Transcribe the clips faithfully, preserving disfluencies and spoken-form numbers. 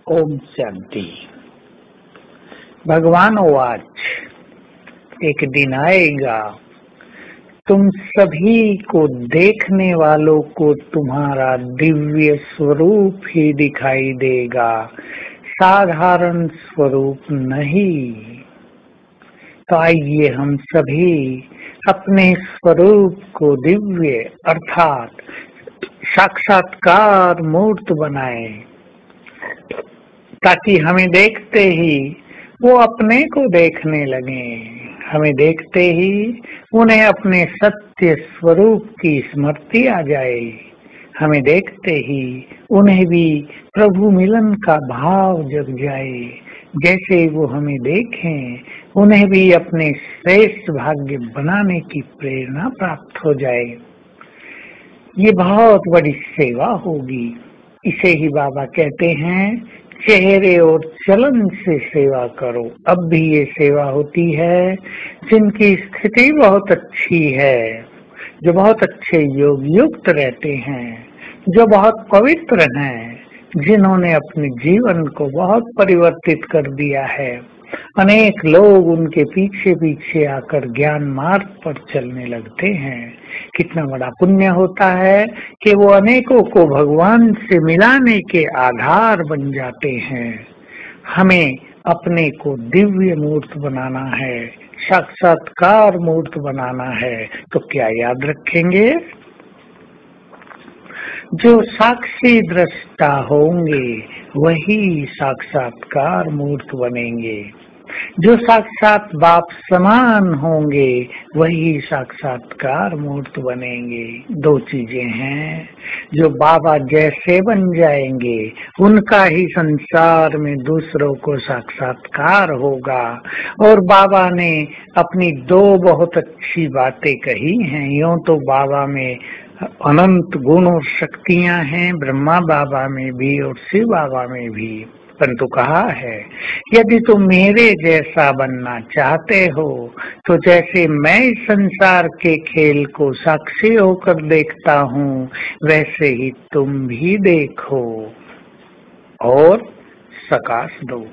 ओम शांति। भगवान वाच, एक दिन आएगा तुम सभी को देखने वालों को तुम्हारा दिव्य स्वरूप ही दिखाई देगा, साधारण स्वरूप नहीं। तो आइए हम सभी अपने स्वरूप को दिव्य अर्थात साक्षात्कार मूर्त बनाएं, ताकि हमें देखते ही वो अपने को देखने लगे, हमें देखते ही उन्हें अपने सत्य स्वरूप की स्मृति आ जाए, हमें देखते ही उन्हें भी प्रभु मिलन का भाव जग जाए। जैसे वो हमें देखें उन्हें भी अपने श्रेष्ठ भाग्य बनाने की प्रेरणा प्राप्त हो जाए। ये बहुत बड़ी सेवा होगी। इसे ही बाबा कहते हैं, चेहरे और चलन से सेवा करो। अब भी ये सेवा होती है जिनकी स्थिति बहुत अच्छी है, जो बहुत अच्छे योग युक्त रहते हैं, जो बहुत पवित्र हैं, जिन्होंने अपने जीवन को बहुत परिवर्तित कर दिया है। अनेक लोग उनके पीछे पीछे आकर ज्ञान मार्ग पर चलने लगते हैं। कितना बड़ा पुण्य होता है कि वो अनेकों को भगवान से मिलाने के आधार बन जाते हैं। हमें अपने को दिव्य मूर्त बनाना है, साक्षात्कार मूर्त बनाना है। तो क्या याद रखेंगे? जो साक्षी दृष्टा होंगे वही साक्षात्कार मूर्त बनेंगे। जो साक्षात बाप समान होंगे वही साक्षात्कार मूर्त बनेंगे। दो चीजें हैं, जो बाबा जैसे बन जाएंगे उनका ही संसार में दूसरों को साक्षात्कार होगा। और बाबा ने अपनी दो बहुत अच्छी बातें कही हैं। यूं तो बाबा में अनंत गुण और शक्तियां हैं, ब्रह्मा बाबा में भी और शिव बाबा में भी, परंतु कहा है यदि तुम मेरे जैसा बनना चाहते हो तो जैसे मैं इस संसार के खेल को साक्षी होकर देखता हूँ वैसे ही तुम भी देखो और सकाश दो।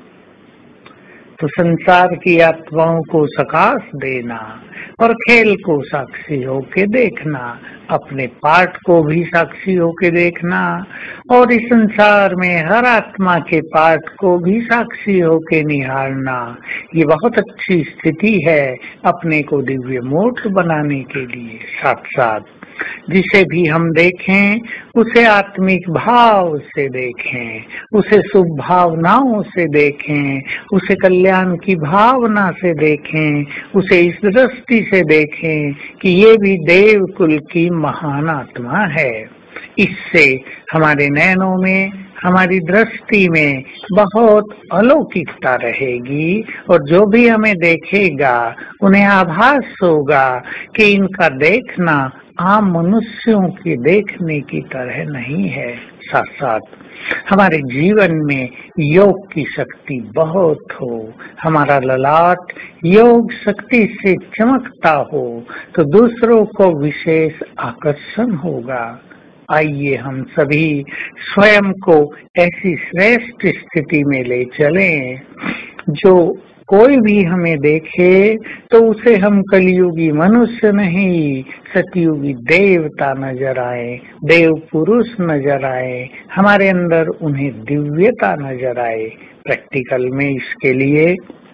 तो संसार की आत्माओं को सकाश देना और खेल को साक्षी होके देखना, अपने पाठ को भी साक्षी होके देखना और इस संसार में हर आत्मा के पाठ को भी साक्षी होके निहारना, ये बहुत अच्छी स्थिति है अपने को दिव्य मूर्त बनाने के लिए। साथ साथ जिसे भी हम देखें उसे आत्मिक भाव से देखें, उसे शुभ भावनाओं से देखें, उसे कल्याण की भावना से देखें, उसे इस दृष्टि से देखें कि ये भी देव कुल की महान आत्मा है। इससे हमारे नैनों में, हमारी दृष्टि में बहुत अलौकिकता रहेगी और जो भी हमें देखेगा उन्हें आभास होगा कि इनका देखना आम मनुष्यों के देखने की तरह नहीं है। साथ साथ हमारे जीवन में योग की शक्ति बहुत हो, हमारा ललाट योग शक्ति से चमकता हो तो दूसरों को विशेष आकर्षण होगा। आइए हम सभी स्वयं को ऐसी श्रेष्ठ स्थिति में ले चलें जो कोई भी हमें देखे तो उसे हम कलियुगी मनुष्य नहीं, सतयुगी देवता नजर आए, देव पुरुष नजर आए, हमारे अंदर उन्हें दिव्यता नजर आए। प्रैक्टिकल में इसके लिए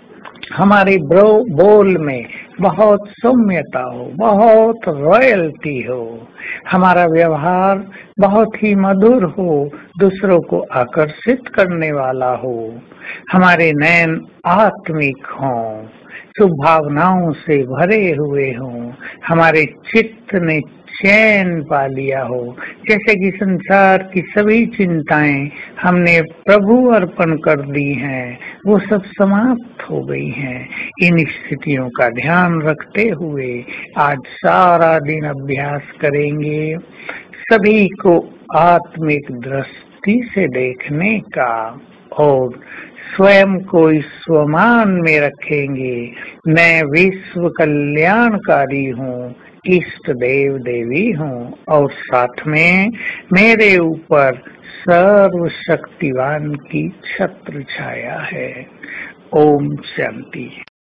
हमारे ब्रो बोल में बहुत सौम्यता हो, बहुत रॉयल्टी हो, हमारा व्यवहार बहुत ही मधुर हो, दूसरों को आकर्षित करने वाला हो, हमारे नयन आत्मिक हों, शुभ भावनाओं से भरे हुए हों, हमारे चित्त ने चैन पा लिया हो, जैसे कि संसार की सभी चिंताएं हमने प्रभु अर्पण कर दी हैं, वो सब समाप्त हो गई हैं। इन स्थितियों का ध्यान रखते हुए आज सारा दिन अभ्यास करेंगे, सभी को आत्मिक दृष्टि से देखने का और स्वयं को इस स्वमान में रखेंगे। मैं विश्व कल्याणकारी हूँ, इष्ट देव देवी हूँ और साथ में मेरे ऊपर सर्व शक्तिवान की छत्र छाया है। ओम शांति।